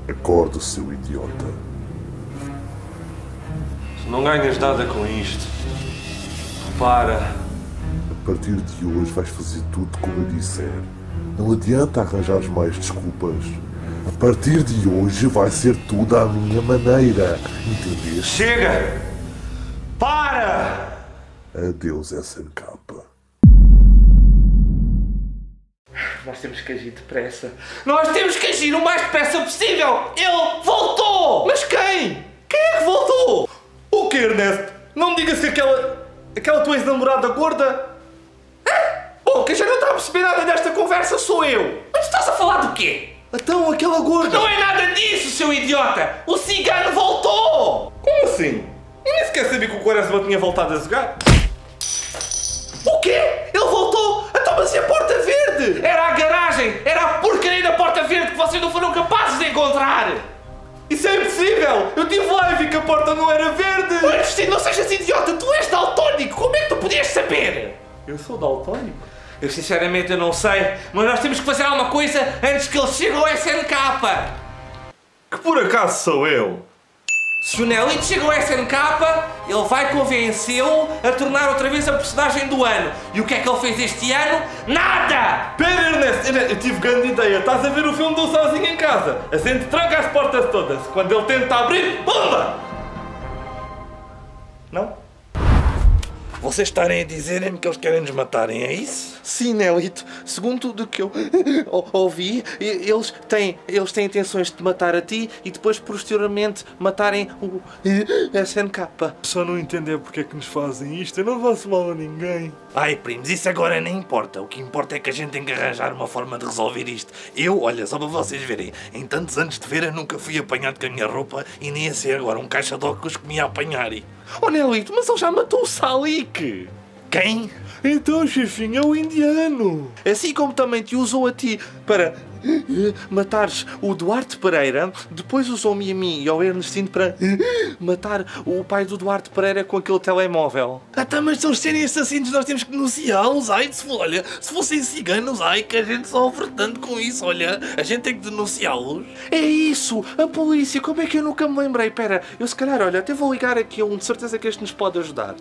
Acorda, seu idiota. Tu não ganhas nada com isto. Para. A partir de hoje vais fazer tudo como eu disser. Não adianta arranjar mais desculpas. A partir de hoje vai ser tudo à minha maneira. Entendeste? Chega! Para! Adeus, SNK. Nós temos que agir depressa. Nós temos que agir o mais depressa possível! Ele voltou! Mas quem? Quem é que voltou? O que, Ernesto? Não me digas que aquela tua ex-namorada gorda... Bom, quem já não está a perceber nada desta conversa sou eu. Mas tu estás a falar do quê? Então, aquela gorda... Não é nada disso, seu idiota! O cigano voltou! Como assim? Eu nem sequer sabia que o Quaresma tinha voltado a jogar. O quê? Ele voltou? Então, mas e a Porta Verde? Era a garagem! Era a porcaria da Porta Verde que vocês não foram capazes de encontrar! Isso é impossível! Eu estive lá e vi que a porta não era verde! Oi, Destino, não sejas idiota! Tu és daltónico! Como é que tu podias saber? Eu sou daltónico? Eu sinceramente eu não sei, mas nós temos que fazer alguma coisa antes que ele chegue ao SNK! Que por acaso sou eu? Se o Nelito chega ao SNK, ele vai convencê-lo a tornar outra vez a personagem do ano. E o que é que ele fez este ano? Nada! Pera, Ernesto, eu tive grande ideia. Estás a ver o filme do Sozinho em Casa? A gente tranca as portas todas. Quando ele tenta abrir, pumba! Não? Vocês estarem a dizerem-me que eles querem nos matarem, é isso? Sim, Nelito. Segundo tudo o que eu ouvi, eles têm intenções de te matar a ti e depois, posteriormente, matarem o SNK. Só não entender porque é que nos fazem isto. Eu não faço mal a ninguém. Ai, primos, isso agora nem importa. O que importa é que a gente tem que arranjar uma forma de resolver isto. Eu, olha, só para vocês verem, em tantos anos de feira nunca fui apanhado com a minha roupa e nem a ser agora um caixa de óculos que me ia apanhar. Oh, Nelito, mas ele já matou o Salik. Quem? Então, chefinho, é o indiano. Assim como também te usou a ti para matares o Duarte Pereira, depois usou-me a mim e ao Ernestino para matar o pai do Duarte Pereira com aquele telemóvel. Tá, mas se eles serem assassinos nós temos que denunciá-los. Ai, olha, se fossem ciganos, ai, que a gente sofre tanto com isso, olha. A gente tem que denunciá-los. É isso, a polícia, como é que eu nunca me lembrei? Pera, eu se calhar, olha, até vou ligar aqui a um, de certeza que este nos pode ajudar.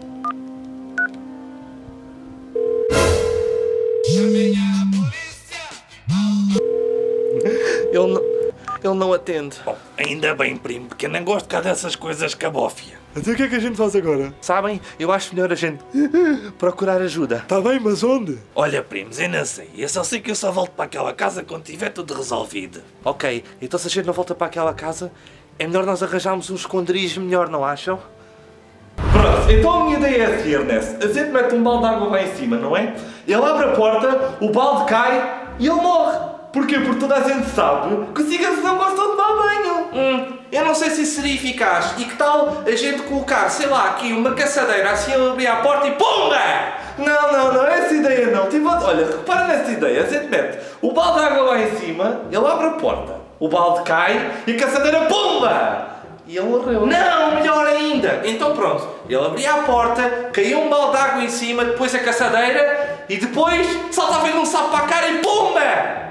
Ele não atende. Bom, ainda bem, primo, porque eu não gosto cá dessas coisas cabófia. Então o que é que a gente faz agora? Sabem, eu acho melhor a gente procurar ajuda. Tá bem, mas onde? Olha, primos, eu não sei. Eu só sei que eu só volto para aquela casa quando tiver tudo resolvido. Ok, então se a gente não volta para aquela casa, é melhor nós arranjarmos um esconderijo melhor, não acham? Pronto, então a minha ideia é assim, Ernesto. A gente mete um balde de água lá em cima, não é? Ele abre a porta, o balde cai e ele morre. Porquê? Porque toda a gente sabe que os ciganos não gostam de tomar banho. Eu não sei se isso seria eficaz. E que tal a gente colocar, sei lá, aqui uma caçadeira, assim ele abrir a porta e PUMBA! Não, essa ideia não. Tipo, olha, repara nessa ideia. A gente mete o balde de água lá em cima, ele abre a porta, o balde cai e a caçadeira PUMBA! E ele morreu. Não, melhor ainda. Então pronto, ele abria a porta, caiu um balde de água em cima, depois a caçadeira e depois saltava ele um sapo para a cara e PUMBA!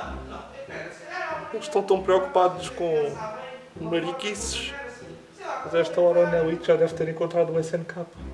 Eles estão tão preocupados com mariquices. Mas a esta hora o Nelito já deve ter encontrado o SNK.